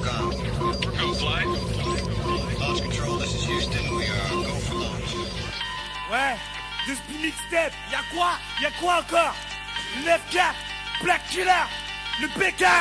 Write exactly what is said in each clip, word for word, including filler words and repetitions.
TACOM. Go fly. Launch control, this is Houston. We are go for launch. Ouais, de ce mixtape, y'a quoi? Y'a quoi encore? neuf quatre, Black Killer, le B K.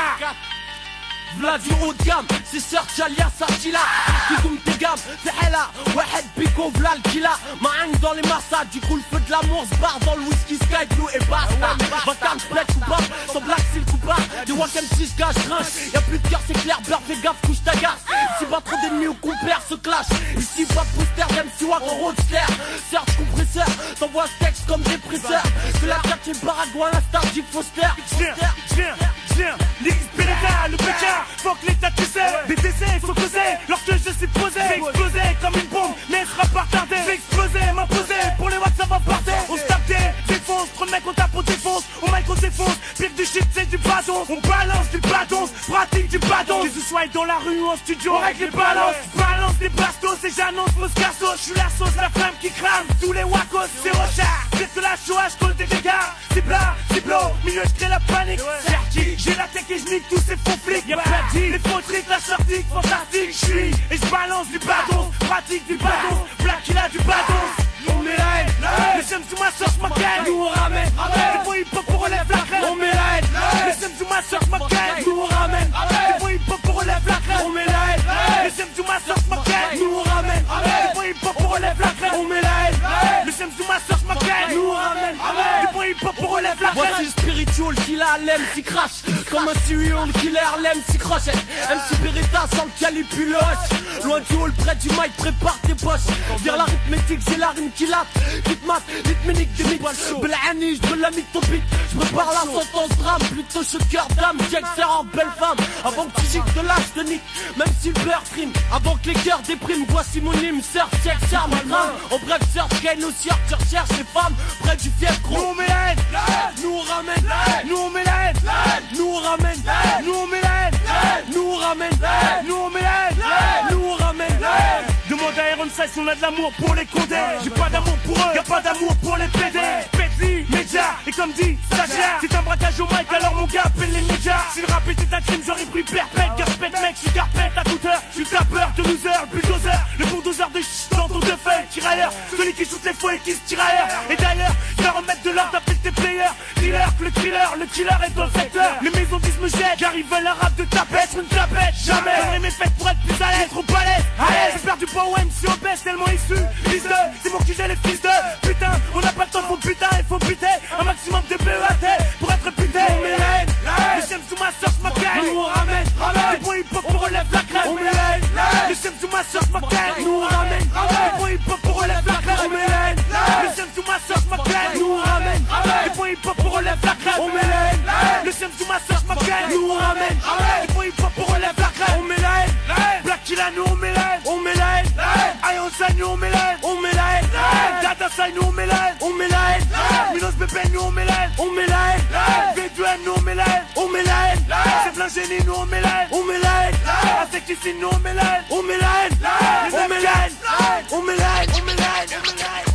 V'là du haut de gamme, c'est Search alias Attila. Kidoum tes gammes, c'est Hella, Wahed Pico, v'là le killa. Maing dans les massas, du coup le feu de l'amour se barre dans le whisky, Sky Blue et basta. Vacan, split coupable, son black c'est le coupable. Des Wack M six gage, grince, y'a plus de cœur, c'est clair, beurre, fais gaffe, couche ta garce. Ici pas trop d'ennemis ou compères se clash. Ici pas de poster, d'M C Wack en roadster. Search compresseur, t'envoies ce texte comme dépresseur. Que la carte est baragouin, la star du Foster. Viens, viens, viens, l'X P l'État, le B K. Faut que l'État tu sais, des décès faut causer. Lorsque je suis posé, j'ai explosé comme une bombe, mais elle sera pas retardée. J'ai explosé, m'imposer, pour les watts ça va partir. On se tape des défonce, trop de mecs on tape, on défonce. Au mic on défonce, pire du shit c'est du bâton. On balance du bâton, pratique du bâton. Que ce soit dans la rue ou en studio, on règle les balances. Balance des bastos et j'annonce Moscasso. Je suis la sauce, la flamme qui crame tous les wacos, c'est Rochard. Pire que la Shoah, je colle des dégâts. C'est plat, c'est blow, milieu je crée la panique. Certi, j'ai la tech et je nique tous ces faux flics. Y'a pas de les faux tricks, la sortie, fantastique. J'suis et j'balance du bâton, pratique du bâton. Black il a du bâton. On met la haine, les sems sous ma sauce m'accaille. Nous on ramène, les boys hip hop pour relève la crème. On met la haine, les sems sous ma sauce m'accaille. Nous on ramène, les boys hip hop pour relève la crème. On met la haine, les sems sous ma sauce m'accaille. Nous on ramène, les boys hip hop pour relève la crème. On met la haine, les sems sous ma sauce m'accaille. Nous on ramène, les boys hip hop pour relève la crème. Voici le spiritual qu'il a, l'M C crash. Comme un serial killer, l'M C crochette. M C Beretta sans le calibre puis le hoche. Loin du hall, près du mic, prépare tes poches. Vers l'arithmétique, j'ai la rime qui latte. Hit mat, rythmique du mix. Belani, j'veux la mythopique. J'prépare la sentence drame, plutôt choqueur d'âme. Jack Serra, belle femme. Avant que tu gicles de l'âge de nique, même si le beurre prime. Avant que les cœurs dépriment, voici mon hymne. Surf, check, charme, drame. En bref, surf, gagne aussi, tu recherches les femmes. Près du fief, gros. Nous on met la haine, nous on ramène. nous on met la haine, Nous on ramène. nous on met la haine, Nous on ramène. nous on met la haine, Nous on ramène. demande à Iron Size si on a de l'amour pour les condés. J'ai pas d'amour pour eux, y'a pas d'amour pour les P D. Petli, média, et comme dit Sacha, c'est un braquage au mic, alors mon gars appelle les médias. Si le rap était un crime, j'aurais pris perpète. Garpette mec, j'suis carpette à toute heure. J'suis tapeur de loser, le bulldozer. Le bulldozer de ch dans ton deux feuilles, tirailleur. Celui qui shoot les faux et qui se tire ailleurs. Et d'ailleurs, il va remettre de l'ordre après tes players. Dealer, le thriller, le killer est dans le secteur. Les maisons disent me jettent, car ils veulent un rap de tapette. Une tapette, jamais. J'aurais mes fêtes pour être plus à l'aise, trop à l'aise. Allez, j'ai perdu pas au M C obèse tellement issu. Fils de, c'est mon Q G les fils de. Putain, on n'a pas le temps, faut putain, il faut buter. Un maximum de B E A T pour être buté. On met la haine, les sems sous ma sauce m'accaille. Nous on ramène, les boys hip hop pour relève la crème. On met la haine, les sems sous ma sauce m'accaille. Nous on ramène, les boys hip hop pour relève la crème. On met la haine, les sems sous ma sauce m'accaille. Nous on ramène, les boys hip hop pour relève la crème. On met la haine, les sems sous ma sauce m'accaille. Nous on ramène, les boys hip hop pour relève la crème. On met la haine, Black Killer, nous on met la haine. On met la haine, Iron Size, nous on met la haine. On met la haine, Data Size, nous on met la haine. On met la haine, Minos Bébé, nous on met la haine. On met la haine, V deux M, nous on met la haine. On met la haine, c'est plein génie, nous on met la haine. On met la haine, Insecticide, nous on met la haine. On met la haine, on met la haine, on met la haine, on met la haine, on met la haine.